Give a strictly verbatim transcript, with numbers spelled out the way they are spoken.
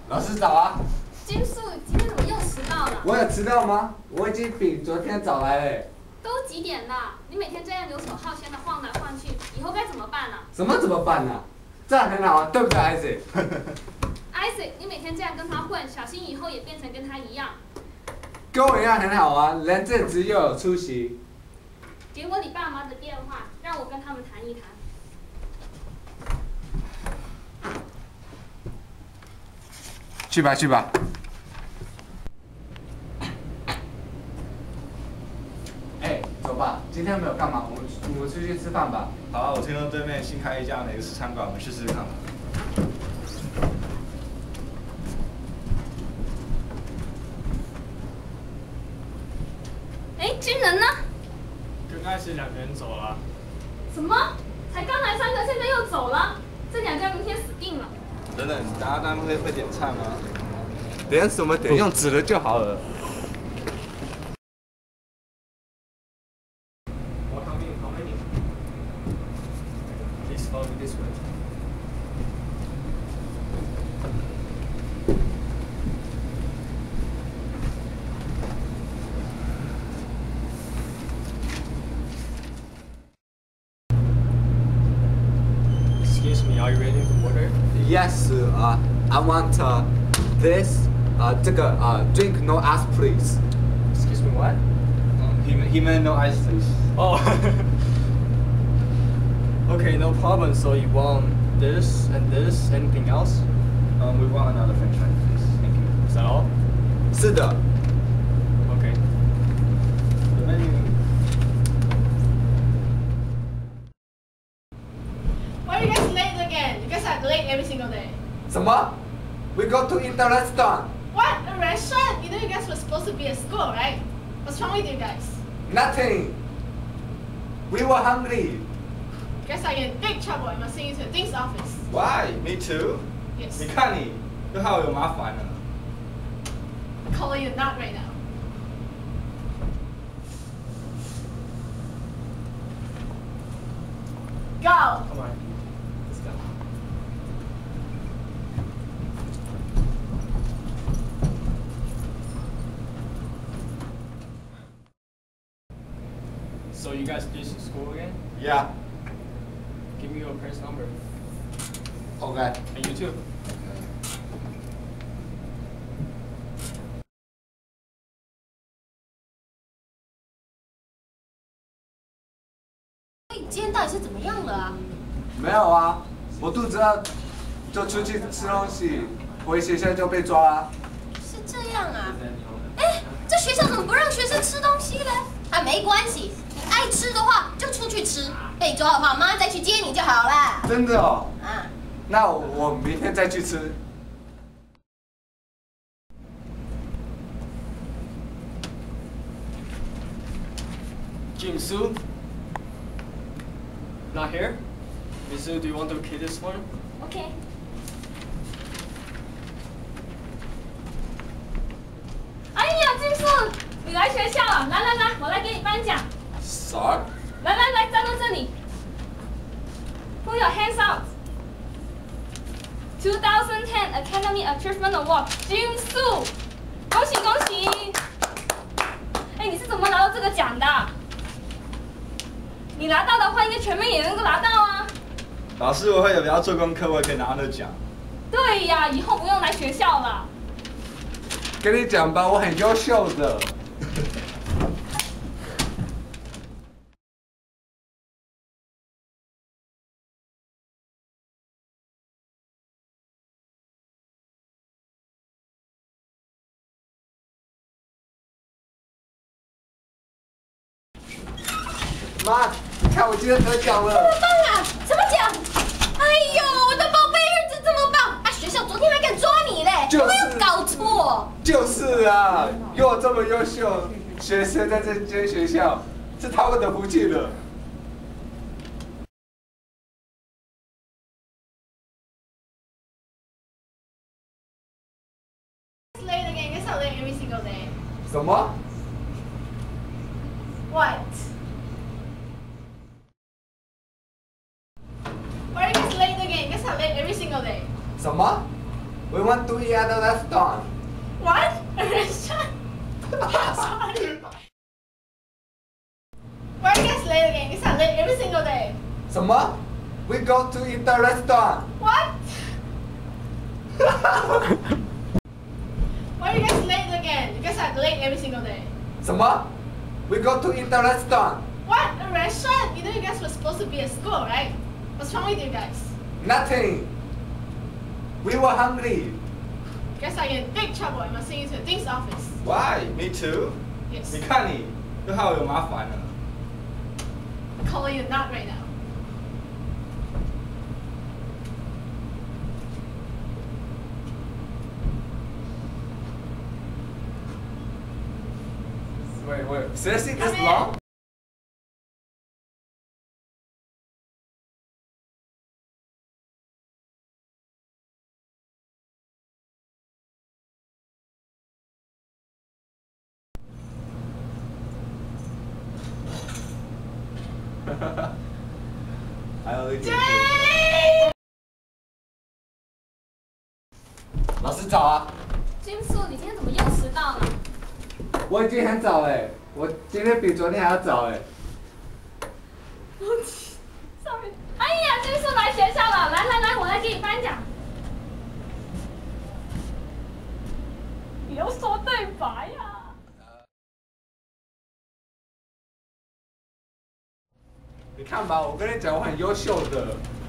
老师早啊。 金素，今天怎么又迟到了？ 我有迟到吗？我已经比昨天早来了。 都几点了？你每天这样游手好闲的晃来晃去，以后该怎么办呢？ 什么怎么办呢？这样很好啊，对不对，Isaac？ Isaac， 你每天这样跟他混，小心以后也变成跟他一样。 跟我一样很好啊，人正直又有出息。 给我你爸妈的电话，让我跟他们谈一谈。 去吧，去吧。哎，走吧，今天没有干嘛，我们我们出去吃饭吧。 好啊，我听说对面新开一家美式餐馆，我们去试试看吧。 哎，军人呢？ 刚开始两个人走了。 什么？才刚来三个，现在又走了？这两家明天死定了。 等等，大家他们会会点菜吗？ 点什么点？用指的就好了。 我旁边，旁边。Please follow me this way. Excuse me, are you ready to order? Yes, uh, I want uh, this, uh, 这个 uh, drink no ice please. Excuse me, what? Um, he he meant no ice, please. Oh. Okay, no problem. So you want this and this? Anything else? Um, we want another French fry, please. Thank you. Is that all? 是的。 Okay. The menu. Why are you guys late again? You guys are late every single day. 什么 ？We go to eat the restaurant. What? A restaurant? You know you guys were supposed to be at school, right? What's wrong with you guys? Nothing. We were hungry. You guys are in big trouble. I must send you to the dean's office. Why? Me too. Yes. 你看你，又害我有麻烦了。 I'm calling you not right now. Go! Come on. Let's go. So you guys finished school again? Yeah. Give me your parents' number. Okay. And you too. 你今天到底是怎么样了啊？ 没有啊，我肚子饿，就出去吃东西，回学校就被抓了。 是这样啊？哎，这学校怎么不让学生吃东西呢？啊，没关系，你爱吃的话就出去吃，被抓的话妈再去接你就好了。 真的哦？ 啊， 那我明天再去吃。 Jinsu? Not here? Jinsu, do you want to key this one? OK。哎呀，金素，你来学校了，来来来，我来给你颁奖。 啥？ 来来来，站到这里。Put your hands out. twenty ten Academy Achievement Award， 金素，恭喜恭喜！哎，你是怎么拿到这个奖的？你拿到的话，应该全班也能够拿到啊。 老师，我会有比较做功课，我也可以拿到那奖。 对呀，以后不用来学校了。 跟你讲吧，我很优秀的。妈，你看我今天得奖了！ 这么棒啊！什么奖？哎呦，我的宝贝儿子这么棒啊！学校昨天还敢抓你嘞， 就是有没有搞错？ 就是啊，有我这么优秀学生在这间学校，是他们的福气了。 Late again. You guys are late every single day. 什么？ What? Why are you guys late again? You guys are late every single day. 什么？ We want to eat at the restaurant. What? A restaurant? Sorry. Why are you guys late again? You guys are late every single day. 什么 ？We go to eat the restaurant. What? Why are you guys late again? You guys are late every single day. 什么 ？We go to eat the restaurant. What? A restaurant? You know you guys were supposed to be at school, right? What's wrong with you guys? Nothing. We were hungry. You guys are in big trouble. I must send you to the dean's office. Why? Me too. Yes. 你看你，又害我有麻烦了。 I'm calling you not right now. Wait, wait. Seriously, this Come in. long? I only did two. 老师早啊！ 金素，你今天怎么又迟到了？ 我已经很早嘞，我今天比昨天还要早哎。 Sorry。哎呀，金素来学校了，来来来，我来给你颁奖。你要说对白呀、啊。 你看吧，我跟你讲，我很优秀的。